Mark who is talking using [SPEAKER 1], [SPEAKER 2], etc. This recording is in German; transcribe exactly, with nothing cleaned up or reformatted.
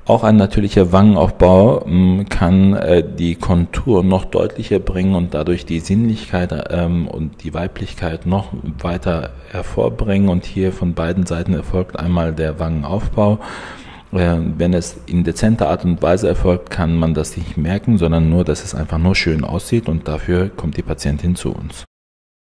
[SPEAKER 1] Auch ein natürlicher Wangenaufbau ähm, kann äh, die Kontur noch deutlicher bringen und dadurch die Sinnlichkeit ähm, und die Weiblichkeit noch weiter hervorbringen. Und hier von beiden Seiten erfolgt einmal der Wangenaufbau. Äh, wenn es in dezenter Art und Weise erfolgt, kann man das nicht merken, sondern nur, dass es einfach nur schön aussieht, und dafür kommt die Patientin zu uns.